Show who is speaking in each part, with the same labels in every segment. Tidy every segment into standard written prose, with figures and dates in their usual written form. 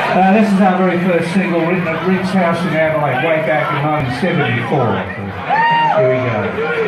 Speaker 1: This is our very first single written at Rick's house in Adelaide way back in 1974. Here we go.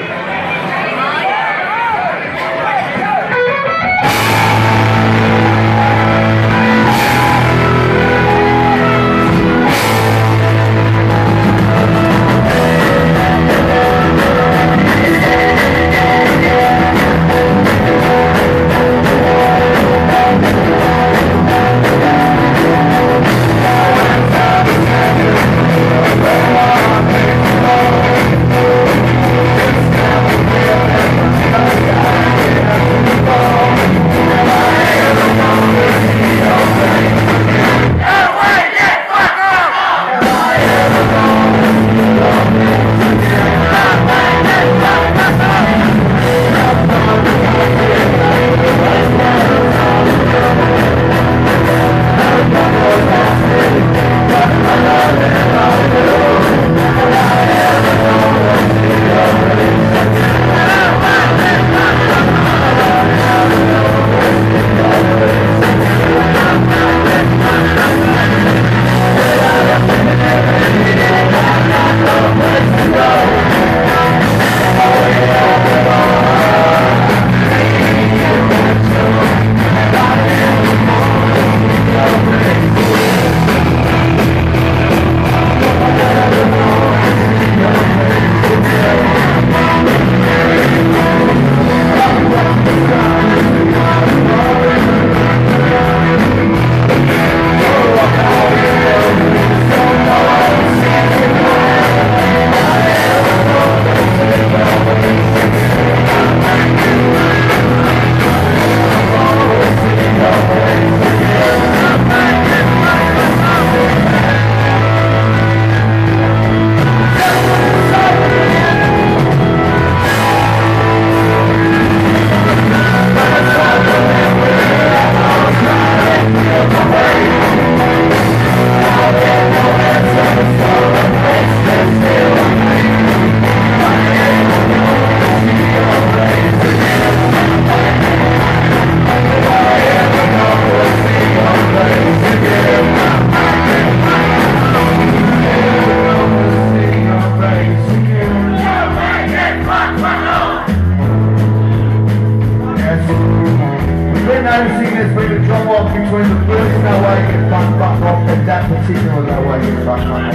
Speaker 2: Noticing there's been a drop off between the first no way to get fucked off and that particular no way to get fucked off.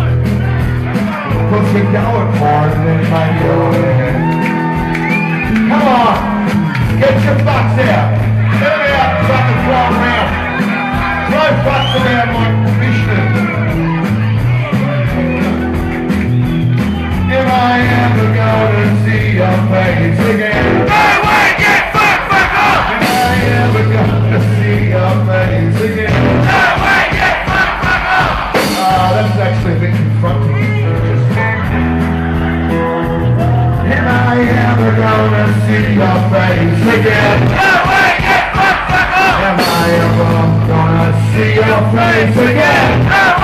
Speaker 2: Because you're going hard and then maybe you'll again. Come on! Get your fucks out! Get them out and fucking throw them around! Throw fucks around like Vishnu! Am I ever going to see your face again? No way! Get fucked back up! We're gonna see your face again. No way, get fucked back up! That's actually a bit confronting. Am I ever gonna see your face again? No way, get fucked back up! Am I ever gonna see your face again? No